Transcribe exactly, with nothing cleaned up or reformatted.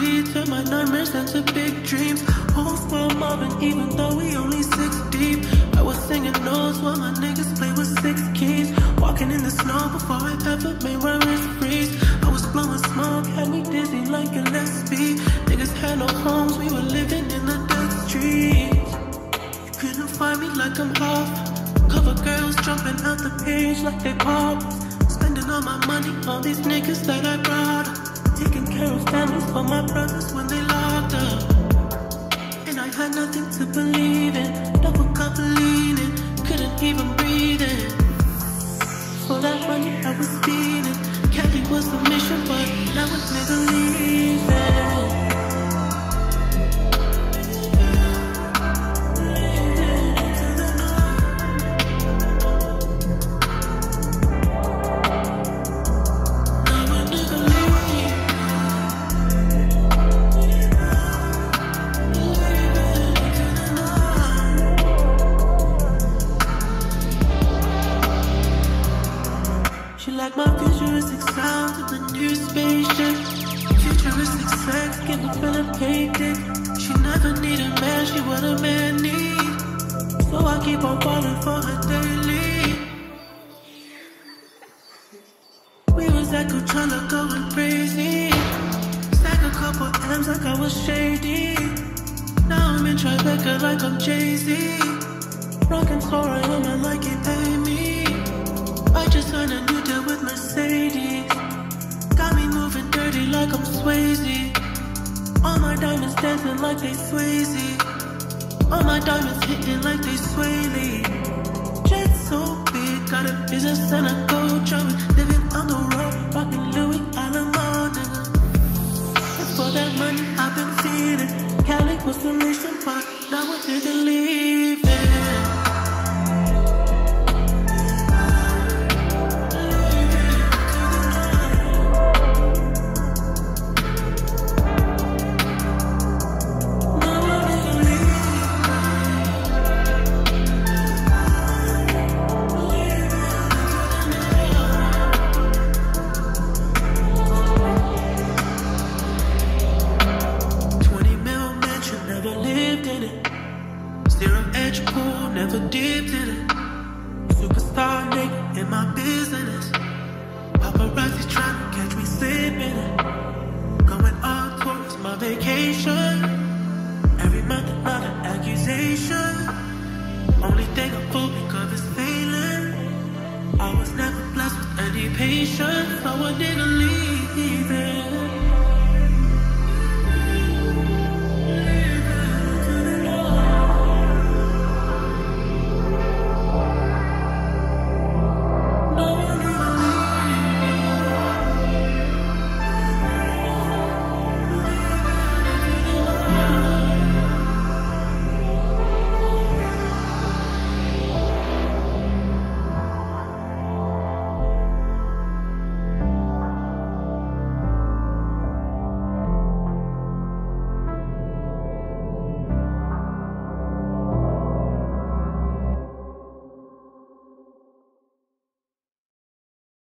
reality turned my nightmares into big dreams. Whole squad mobbing even though we only six deep. I was singing notes while my niggas play with six keys. Walking in the snow before I ever made my wrist freeze. I was blowing smoke, had me dizzy like a Gillespie. Niggas had no homes, we were living in the dead streets. You couldn't find me like I'm off. Cover girls jumping out the page like they pop. Spending all my money on these niggas that I brought up. Taking care of families for my brothers when they locked up. And I had nothing to believe in. Double cup leaning, couldn't even breathe in. For that money I was speeding. Kelly was the mission, but now a nigga leaving. Like my futuristic sound to the new spaceship. Futuristic sex, give a feeling painted. She never need a man, she what a man need. So I keep on falling for her daily. We was at Coachella going crazy. Stack a couple M's like I was shady. Now I'm in Tribeca like I'm Jay-Z. Rockin' so right on my like it pay me. I just signed a new deal with Mercedes. Got me moving dirty like I'm Swayze. All my diamonds dancing like they Swayze. All my diamonds hitting like they Swayze. Jet so big, got a business and a coach. I was living on the road, rocking Louis Alamo, nigga. And for that money I've been feeling. Cali was the mission, but now I didn't leave it. Never dipped in it. Superstar nigga in my business. Paparazzi trying to catch me slipping it. Going all towards my vacation. Every month another accusation. Only thing I'm focused on is failing. I was never blessed with any patience. So a nigga